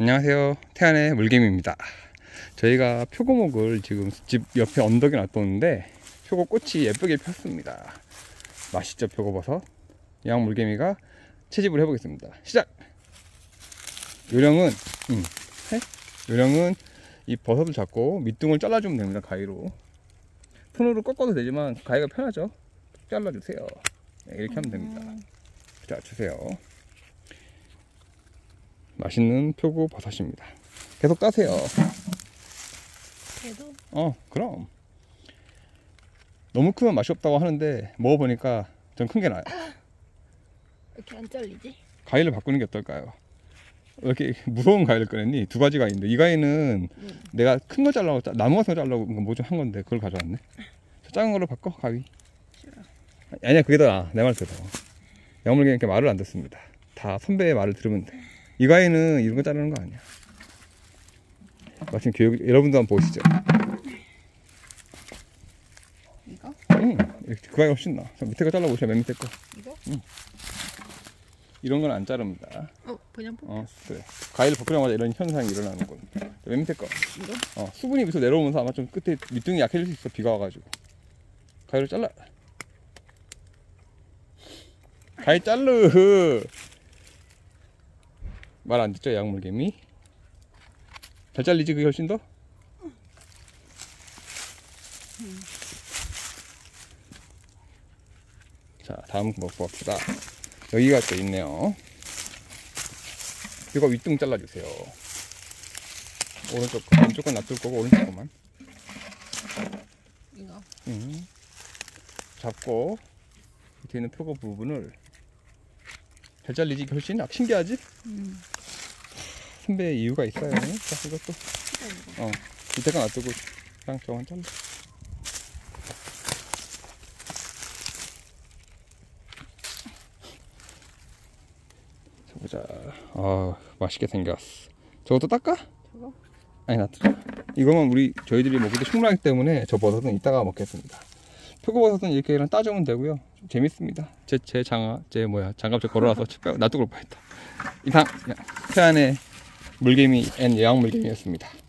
안녕하세요, 태안의 물개미입니다. 저희가 표고목을 지금 집 옆에 언덕에 놔뒀는데 표고꽃이 예쁘게 폈습니다. 맛있죠, 표고버섯. 양 물개미가 채집을 해보겠습니다. 시작! 요령은 이 버섯을 잡고 밑둥을 잘라주면 됩니다. 가위로. 손으로 꺾어도 되지만 가위가 편하죠. 잘라주세요. 네, 이렇게 하면 됩니다. 자, 주세요. 맛있는 표고버섯입니다. 계속 따세요. 그래도? 그럼. 너무 크면 맛이 없다고 하는데 먹어보니까 전 큰 게 나아요. 이렇게 안 잘리지? 가위를 바꾸는 게 어떨까요? 왜 이렇게 무서운 가위를 꺼냈니? 두 가지 가위인데 이 가위는 내가 큰 거 잘라고 나무 같은 거 잘라고 뭐 좀 한 건데 그걸 가져왔네. 작은 걸로 바꿔, 가위. 싫어. 아니야, 그게 더 나아. 내 말 들어. 야물개는 이렇게 말을 안 듣습니다. 다 선배의 말을 들으면 돼. 이 가위는 이런 거 자르는 거 아니야. 마침 교육, 여러분도 한번 보시죠. 이거? 그 가위가 훨씬 나아. 밑에 거 잘라보세요. 맨 밑에 거. 이거? 이런 건 안 자릅니다. 그냥 그래. 가위를 바꾸자마자 이런 현상이 일어나는군. 맨 밑에 거. 이거? 수분이 밑으로 내려오면서 아마 좀 끝에 밑둥이 약해질 수 있어. 비가 와가지고. 가위로 잘라. 가위 잘르. 말 안 듣죠, 양물개미? 잘 잘리지, 그게 훨씬 더? 자, 다음 거 봅시다. 여기가 또 있네요. 이거 윗둥 잘라주세요. 오른쪽, 왼쪽 건 놔둘 거고, 오른쪽 거만. 이거? 잡고, 밑에 있는 표고 부분을 잘 잘리지, 훨씬 신기하지? 선배의 이유가 있어요. 자, 이것도. 밑에 거 놔두고, 그냥 저만 잘라. 보자. 맛있게 생겼어. 저것도 닦아? 저거? 아니, 놔두자. 이거만 저희들이 먹기도 충분하기 때문에 저 버섯은 이따가 먹겠습니다. 표고버섯은 이렇게 그냥 따주면 되고요. 좀 재밌습니다. 장갑 걸어놔서 놔두고 올 뻔했다. 이상 태안의 물개미 앤 예왕물개미였습니다.